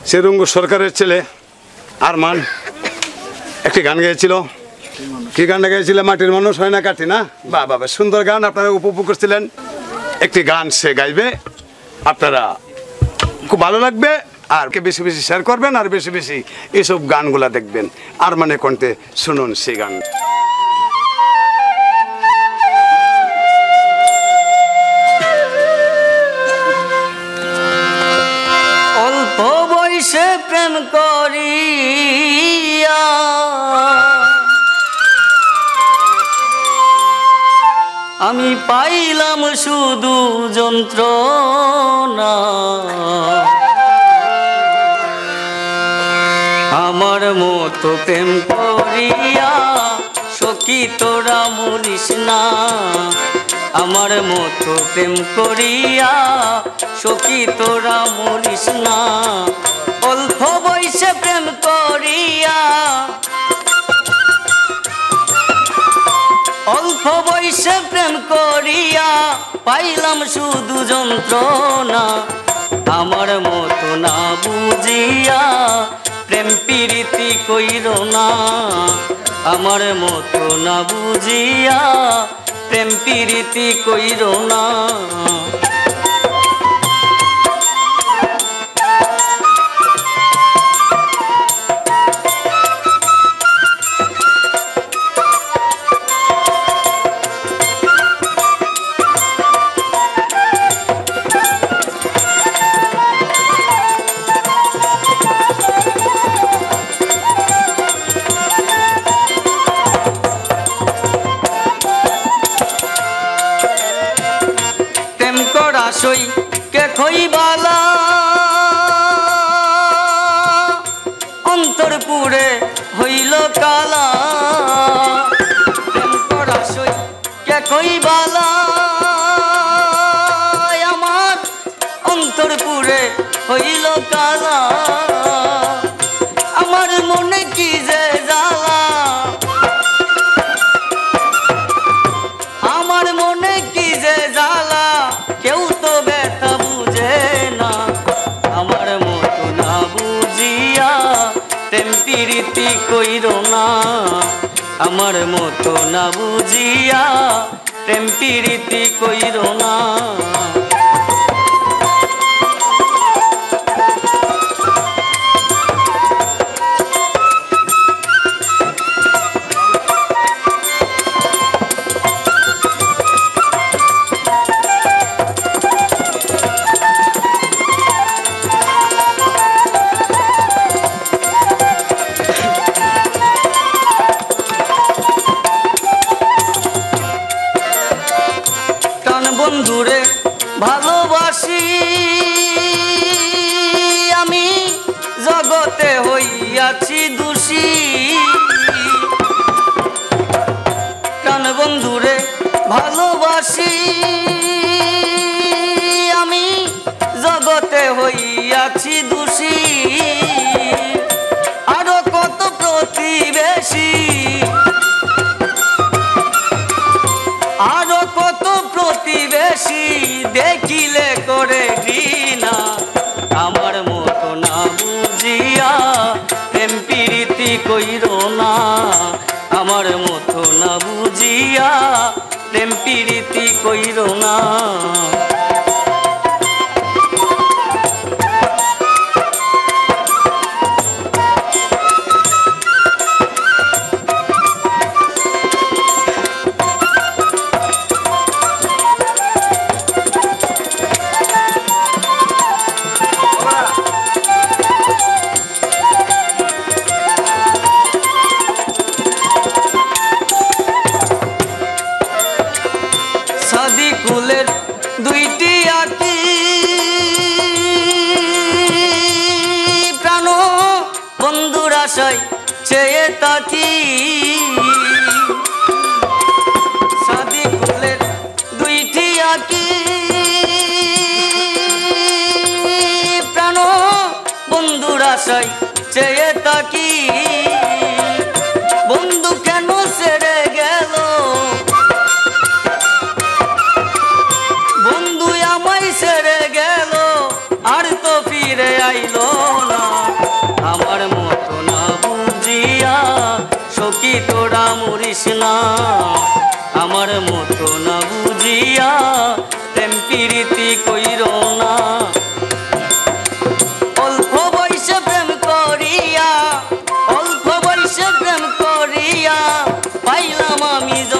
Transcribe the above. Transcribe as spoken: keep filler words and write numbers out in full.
শ্রীরঙ্গ সরকারের ছেলে আরমান একটি গান গেয়েছিল। কি গানটা গেয়েছিল? মাটির মানুষ হয় না কাঠি না। বাহ বাবা, সুন্দর গান, আপনারা উপভোগ করছিলেন। একটি গান সে গাইবে, আপনারা খুব ভালো লাগবে। আর বেশি বেশি শেয়ার করবেন, আর বেশি বেশি এইসব গানগুলা দেখবেন। আরমানের কণ্ঠে শুনুন সেই গান। অল্প বয়সে প্রেম করিয়া আমি পাইলাম শুধু যন্ত্রণা। আমার মতো প্রেম করিয়া সখী তোরা মরিস না। আমার মতো প্রেম করিয়া সখী তোরা মরিস না। অল্প বয়সে প্রেম করিয়া অল্প বয়সে প্রেম করিয়া পাইলাম শুধু যন্ত্রণা। আমার মতো না বুঝিয়া প্রেম প্রীতি কইর না। আমার মতো না বুঝিয়া প্রেম প্রীতি কইর না। সই কে খইবালা অন্তর পুরে হইল কালা। প্রেম করা সই কে খইবালা আমার অন্তর পুরে হইল কালা। আমার মনে কি যে জ্বালা, আমার মনে কি যে জ্বালা, কেউ তো ব্যথা বুঝে না। আমার মতো না বুঝিয়া প্রেম প্রীতি কইর না। আমার মতো না বুঝিয়া প্রেম প্রীতি কইর না। বন্ধুরে ভালোবাসি আমি জগতে হইয়াছি দোষী। প্রাণ বন্ধুরে ভালোবাসি আমি জগতে হইয়াছি দোষী। আরো কত প্রতিবেশী, আরো কত প্রতিবেশী দেখিলে করে ঘৃণা। আমার মতো না বুঝিয়া প্রেম প্রীতি কইর না। আমার মতো না বুঝিয়া প্রেম প্রীতি কইর না। কুলের দুইটি আঁকি প্রাণ বন্ধুর আশায় চেয়ে তাকি। সাদি কুলের দুইটি আঁকি প্রাণ বন্ধুর আশায় চেয়ে তাকি। বন্ধু কেন ছেড়ে গেল, বন্ধু আমায় ছেড়ে গেল, আর তো ফিরে আইলো না। আমার মতো না বুঝিয়া প্রেম প্রীতি কইরো না। অল্প বয়সে প্রেম করিয়া অল্প বয়সে প্রেম করিয়া পাইলাম আমি